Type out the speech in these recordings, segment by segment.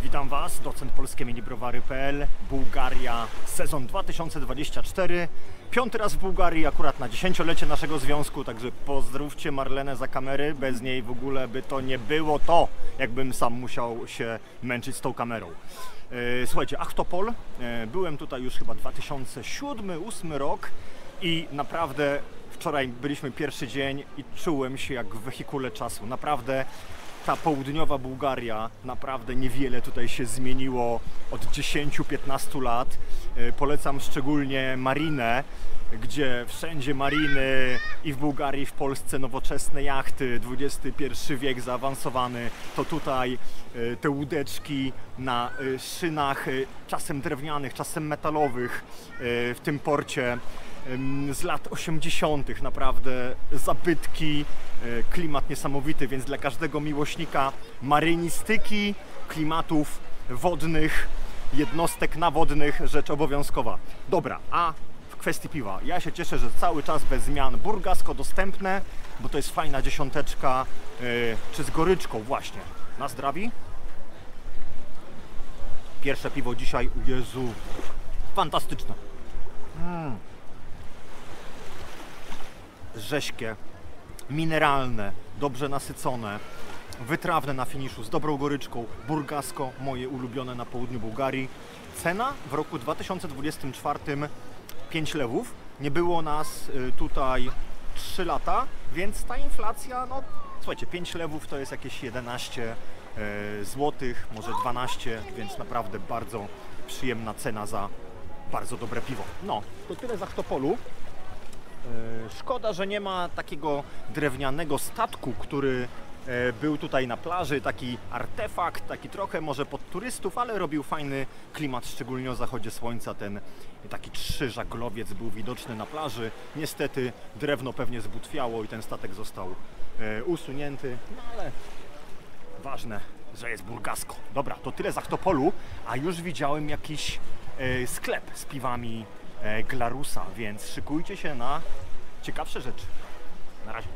Witam Was, docent polskie minibrowary.pl, Bułgaria, sezon 2024. Piąty raz w Bułgarii, akurat na 10-lecie naszego związku, także pozdrówcie Marlenę za kamery. Bez niej w ogóle by to nie było to, jakbym sam musiał się męczyć z tą kamerą. Słuchajcie, Achtopol, byłem tutaj już chyba 2007-2008 rok i naprawdę wczoraj byliśmy pierwszy dzień i czułem się jak w wehikule czasu. Naprawdę ta południowa Bułgaria, naprawdę niewiele tutaj się zmieniło od 10-15 lat. Polecam szczególnie marinę, gdzie wszędzie mariny i w Bułgarii, i w Polsce nowoczesne jachty, XXI wiek zaawansowany. To tutaj te łódeczki na szynach, czasem drewnianych, czasem metalowych w tym porcie z lat 80. Naprawdę zabytki, klimat niesamowity, więc dla każdego miłośnika marynistyki, klimatów wodnych, jednostek nawodnych rzecz obowiązkowa. Dobra, a w kwestii piwa, ja się cieszę, że cały czas bez zmian Burgasko dostępne, bo to jest fajna dziesiąteczka, czy z goryczką właśnie. Na zdrowie. Pierwsze piwo dzisiaj, Jezu, fantastyczne. Rześkie, mineralne, dobrze nasycone, wytrawne na finiszu, z dobrą goryczką. Burgasko, moje ulubione na południu Bułgarii. Cena w roku 2024 5 lewów. Nie było nas tutaj 3 lata, więc ta inflacja, no słuchajcie, 5 lewów to jest jakieś 11 złotych, może 12, więc naprawdę bardzo przyjemna cena za bardzo dobre piwo. No, to tyle z Achtopolu. Szkoda, że nie ma takiego drewnianego statku, który był tutaj na plaży, taki artefakt, taki trochę może pod turystów, ale robił fajny klimat, szczególnie o zachodzie słońca. Ten taki 3-żaglowiec był widoczny na plaży. Niestety drewno pewnie zbutwiało i ten statek został usunięty, no ale ważne, że jest Burgasko. Dobra, to tyle z Achtopolu, a już widziałem jakiś sklep z piwami Glarusa, więc szykujcie się na ciekawsze rzeczy. Na razie.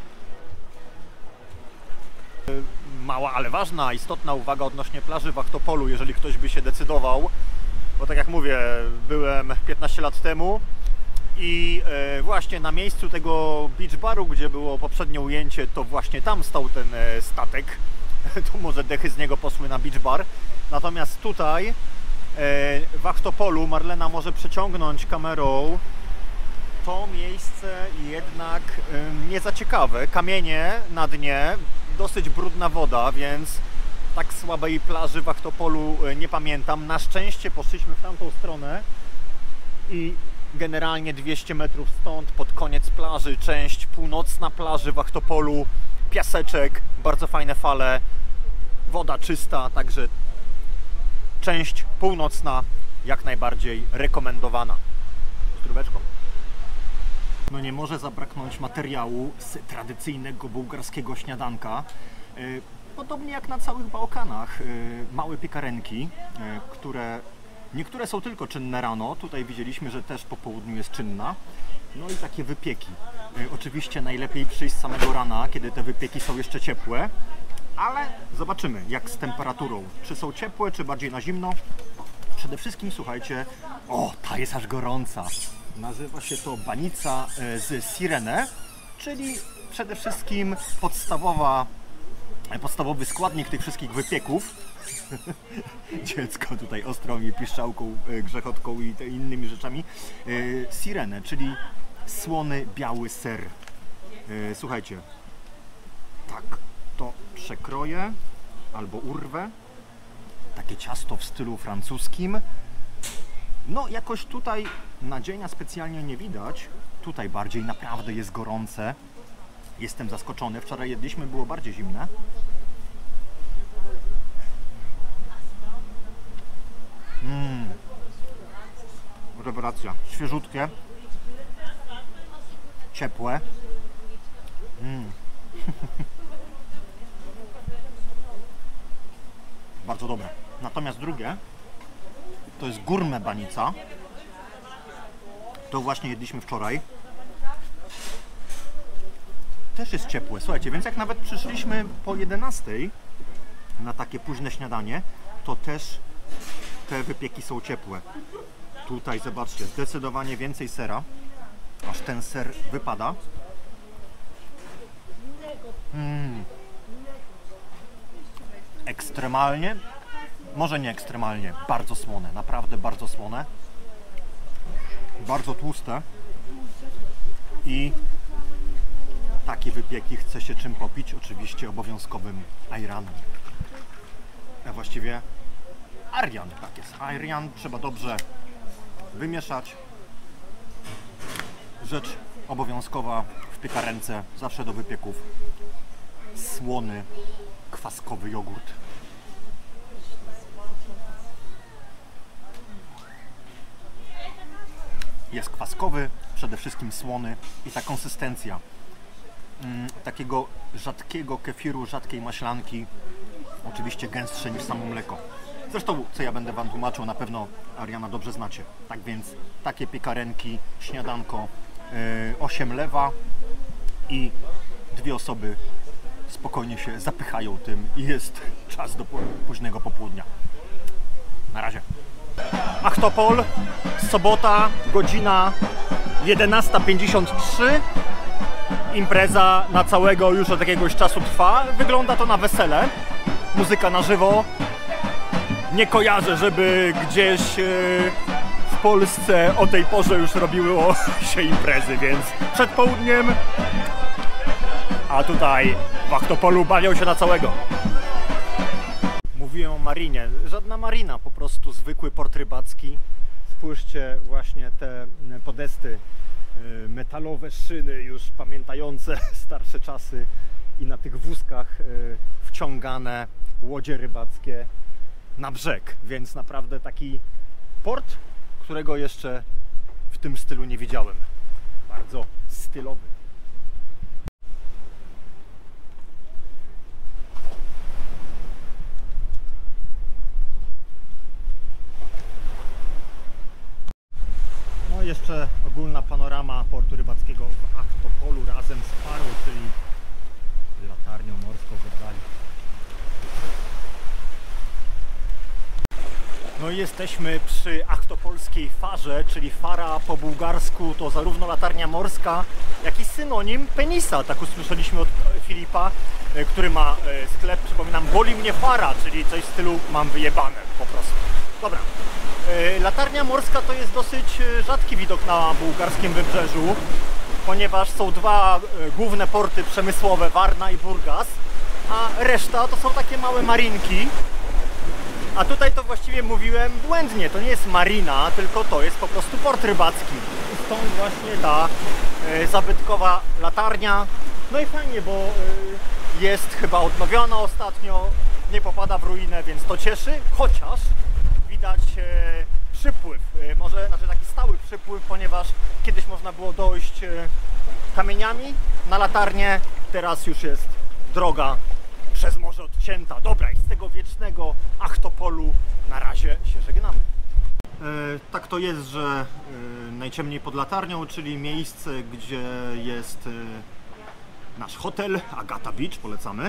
Mała, ale ważna, istotna uwaga odnośnie plaży w Achtopolu, jeżeli ktoś by się decydował, bo tak jak mówię, byłem 15 lat temu i właśnie na miejscu tego beach baru, gdzie było poprzednie ujęcie, to właśnie tam stał ten statek. To może dechy z niego poszły na beach bar. Natomiast tutaj w Achtopolu Marlena może przeciągnąć kamerą. To miejsce jednak nie za ciekawe. Kamienie na dnie, dosyć brudna woda, więc tak słabej plaży w Achtopolu nie pamiętam. Na szczęście poszliśmy w tamtą stronę i generalnie 200 metrów stąd, pod koniec plaży, część północna plaży w Achtopolu, piaseczek, bardzo fajne fale, woda czysta, także część północna jak najbardziej rekomendowana. Zdróweczko. No nie może zabraknąć materiału z tradycyjnego bułgarskiego śniadanka. Podobnie jak na całych Bałkanach, małe piekarenki, które niektóre są tylko czynne rano. Tutaj widzieliśmy, że też po południu jest czynna. No i takie wypieki. Oczywiście najlepiej przyjść z samego rana, kiedy te wypieki są jeszcze ciepłe. Ale zobaczymy, jak z temperaturą. Czy są ciepłe, czy bardziej na zimno. Przede wszystkim, słuchajcie, o, ta jest aż gorąca. Nazywa się to banica z sirene, czyli przede wszystkim podstawowy składnik tych wszystkich wypieków. Dziecko tutaj ostro mi piszczałką, grzechotką i innymi rzeczami. Sirene, czyli słony, biały ser. Słuchajcie, tak to przekroję albo urwę. Takie ciasto w stylu francuskim. No jakoś tutaj nadzienia specjalnie nie widać. Tutaj bardziej naprawdę jest gorące. Jestem zaskoczony. Wczoraj jedliśmy, było bardziej zimne. Rewelacja. Świeżutkie. Ciepłe. Bardzo dobre. Natomiast drugie to jest gurme banica. To właśnie jedliśmy wczoraj. Też jest ciepłe. Słuchajcie, więc jak nawet przyszliśmy po 11 na takie późne śniadanie, to też te wypieki są ciepłe. Tutaj zobaczcie, zdecydowanie więcej sera, aż ten ser wypada. Ekstremalnie, może nie ekstremalnie, bardzo słone, naprawdę bardzo słone. Bardzo tłuste. I takie wypieki chce się czym popić? Oczywiście obowiązkowym ajranem. A właściwie Arian, tak jest. Arian trzeba dobrze wymieszać. Rzecz obowiązkowa w piekarence, zawsze do wypieków. Słony, kwaskowy jogurt. Jest kwaskowy, przede wszystkim słony i ta konsystencja takiego rzadkiego kefiru, rzadkiej maślanki, oczywiście gęstsze niż samo mleko. Zresztą, co ja będę Wam tłumaczył, na pewno Ariana dobrze znacie. Tak więc takie piekarenki, śniadanko, 8 lewa i 2 osoby spokojnie się zapychają tym i jest czas do późnego popołudnia. Na razie. Achtopol, sobota, godzina 11:53. Impreza na całego już od jakiegoś czasu trwa. Wygląda to na wesele. Muzyka na żywo. Nie kojarzę, żeby gdzieś w Polsce o tej porze już robiło się imprezy, więc przed południem. A tutaj w Achtopolu bawią się na całego. Mówiłem o marinie. Żadna marina, po prostu zwykły port rybacki. Spójrzcie, właśnie te podesty, metalowe szyny już pamiętające starsze czasy i na tych wózkach wciągane łodzie rybackie na brzeg, więc naprawdę taki port, którego jeszcze w tym stylu nie widziałem. Bardzo stylowy. No jeszcze ogólna panorama portu rybackiego w Achtopolu razem z Farą, czyli latarnią morską w oddali. No i jesteśmy przy achtopolskiej farze, czyli fara po bułgarsku to zarówno latarnia morska, jak i synonim penisa. Tak usłyszeliśmy od Filipa, który ma sklep, przypominam, boli mnie fara, czyli coś w stylu mam wyjebane po prostu. Dobra. Latarnia morska to jest dosyć rzadki widok na bułgarskim wybrzeżu, ponieważ są dwa główne porty przemysłowe, Varna i Burgas, a reszta to są takie małe marinki. A tutaj to właściwie mówiłem błędnie, to nie jest marina, tylko to jest po prostu port rybacki. I stąd właśnie ta zabytkowa latarnia. No i fajnie, bo jest chyba odnowiona ostatnio, nie popada w ruinę, więc to cieszy, chociaż widać przypływ, może znaczy taki stały przypływ, ponieważ kiedyś można było dojść kamieniami na latarnię, teraz już jest droga przez morze odcięta. Dobra, i z tego wiecznego Achtopolu na razie się żegnamy. Tak to jest, że najciemniej pod latarnią, czyli miejsce, gdzie jest nasz hotel Agata Beach, polecamy.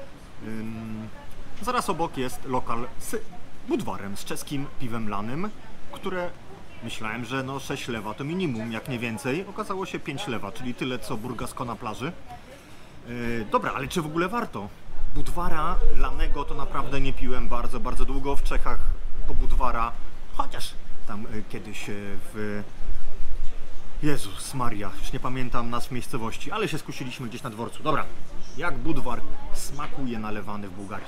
Zaraz obok jest lokal z budwarem, z czeskim piwem lanym, które myślałem, że no 6 lewa to minimum, jak nie więcej. Okazało się 5 lewa, czyli tyle co burgasko na plaży. Dobra, ale czy w ogóle warto? Budwara lanego to naprawdę nie piłem bardzo, bardzo długo w Czechach po Budwara, chociaż tam kiedyś w... Jezus Maria, już nie pamiętam nazw miejscowości, ale się skusiliśmy gdzieś na dworcu. Dobra, jak Budwar smakuje nalewany w Bułgarii?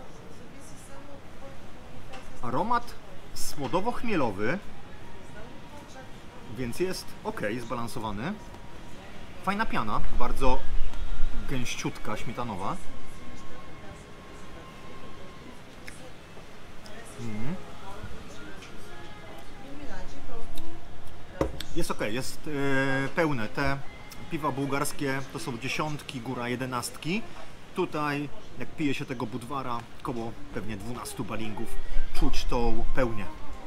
Aromat słodowo-chmielowy, więc jest ok, zbalansowany. Fajna piana, bardzo gęściutka, śmietanowa. Jest ok, jest pełne. Te piwa bułgarskie to są 10, góra 11. Tutaj, jak pije się tego Budwara, koło pewnie 12 balingów, czuć tą pełnię.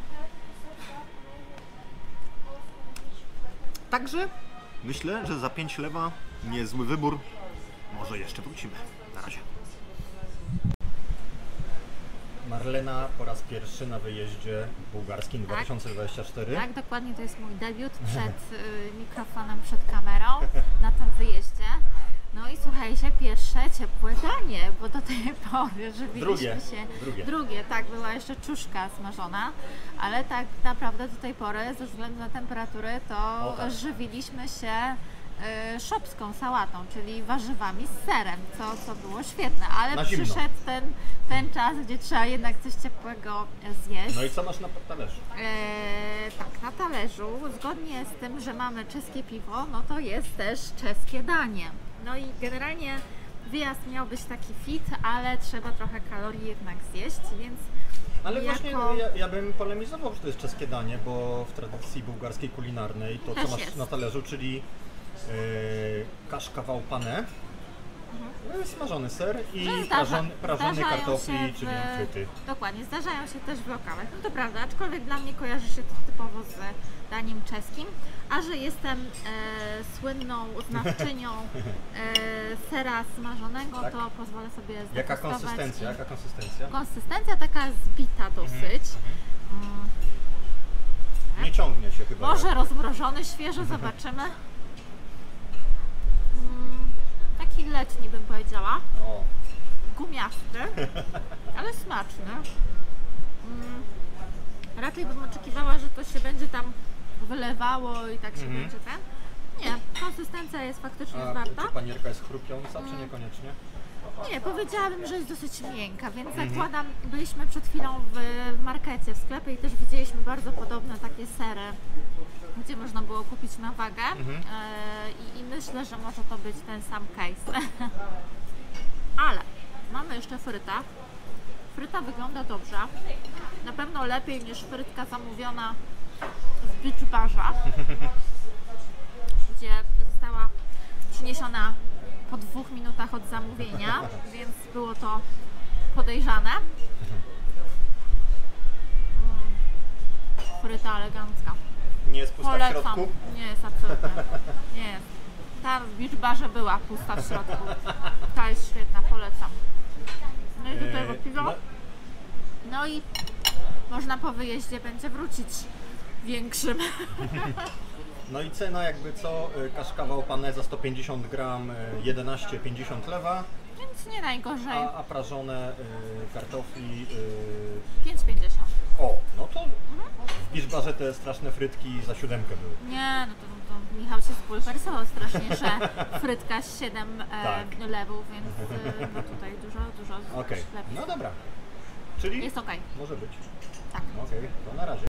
Także myślę, że za 5 lewa niezły wybór. Może jeszcze wrócimy. Na razie. Marlena po raz pierwszy na wyjeździe bułgarskim 2024. Tak, dokładnie, to jest mój debiut przed mikrofonem, przed kamerą na tym wyjeździe. No i słuchajcie, pierwsze ciepłe danie, bo do tej pory żywiliśmy się... Drugie, tak, była jeszcze czuszka smażona, ale tak naprawdę do tej pory ze względu na temperaturę to żywiliśmy się szopską sałatą, czyli warzywami z serem, co było świetne, ale przyszedł ten czas, gdzie trzeba jednak coś ciepłego zjeść. No i co masz na talerzu? Tak, na talerzu, zgodnie z tym, że mamy czeskie piwo, no to jest też czeskie danie. No i generalnie wyjazd miał być taki fit, ale trzeba trochę kalorii jednak zjeść, więc... Ale właśnie ja bym polemizował, że to jest czeskie danie, bo w tradycji bułgarskiej kulinarnej to, co masz na talerzu, czyli kaszka wałpane, smażony ser i prażone kartofli, czyli fryty. Dokładnie, zdarzają się też w lokalach, no to prawda, aczkolwiek dla mnie kojarzy się to typowo z daniem czeskim, a że jestem słynną znawczynią sera smażonego, tak, to pozwolę sobie zdegustować. Jaka konsystencja? Konsystencja taka zbita dosyć. Nie ciągnie się chyba. Może rozmrożony świeżo, zobaczymy. Taki letni bym powiedziała. Gumiasty, ale smaczny. Raczej bym oczekiwała, że to się będzie tam wylewało i tak się będzie ten. Nie, konsystencja jest faktycznie zwarta. Czy panierka jest chrupiąca, czy niekoniecznie? Nie, powiedziałabym, że jest dosyć miękka, więc zakładam, byliśmy przed chwilą w markecie, w sklepie i też widzieliśmy bardzo podobne takie sery, gdzie można było kupić na wagę i myślę, że może to być ten sam case. Ale mamy jeszcze frytę. Fryta wygląda dobrze, na pewno lepiej niż frytka zamówiona w Beach Barze, gdzie została przyniesiona po 2 minutach od zamówienia, więc było to podejrzane. Fryta elegancka. Nie jest pusta w środku? Nie jest absolutnie. Nie jest. Ta w Beach Barze była pusta w środku. Ta jest świetna, polecam. No i do tego piwo. No i można po wyjeździe będzie wrócić większym. No i cena jakby co, kaszka wałpane za 150 gram 11,50 lewa. Więc nie najgorzej. A prażone kartofli 5,50. O, no to w Beach Barze te straszne frytki za 7 były. Nie, no to Michał się spulwersował strasznie, że frytka z 7 lewów, więc no tutaj dużo lepiej. No dobra. Czyli jest okej. może być. Tak. Okej, to na razie.